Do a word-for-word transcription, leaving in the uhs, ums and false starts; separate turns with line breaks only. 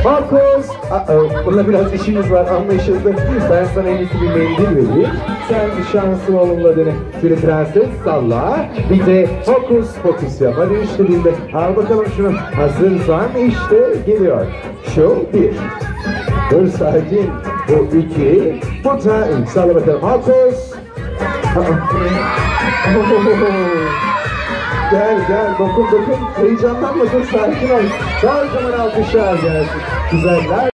Fokus. Bununla biraz işimiz var, anlaşıldı. Ben sana en iyisi bir mendil vereyim. Sen şanslı oğlumla dene. Şöyle prenses salla. Bir de fokus fokus yap. Hadi üç dilinde. Al bakalım şunu. Hazırsan işte geliyor. Şu bir. Dur sakin. Bu iki. Bu da üç. Salla bakalım. Fokus. Gel gel dokun dokun. Heyecanlanma, dur sakin ol. Daha zaman alkışlar gelsin. Güzeller.